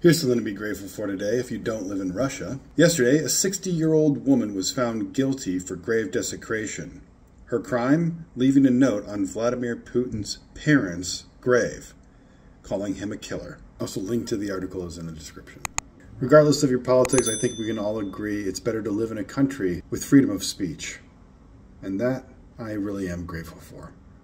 Here's something to be grateful for today if you don't live in Russia. Yesterday, a 60-year-old woman was found guilty for grave desecration. Her crime? Leaving a note on Vladimir Putin's parents' grave, calling him a killer. Also, link to the article is in the description. Regardless of your politics, I think we can all agree it's better to live in a country with freedom of speech. And that I really am grateful for.